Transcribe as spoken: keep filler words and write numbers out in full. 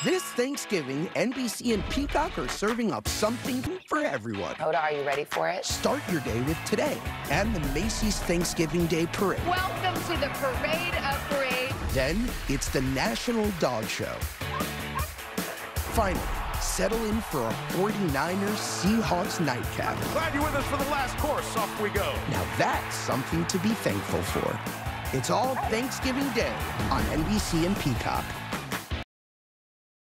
This Thanksgiving, N B C and Peacock are serving up something for everyone. Hoda, are you ready for it? Start your day with Today and the Macy's Thanksgiving Day Parade. Welcome to the Parade of Parades. Then it's the National Dog Show. Finally, settle in for a forty-niners Seahawks nightcap. Glad you're with us for the last course. Off we go. Now that's something to be thankful for. It's all Thanksgiving Day on N B C and Peacock.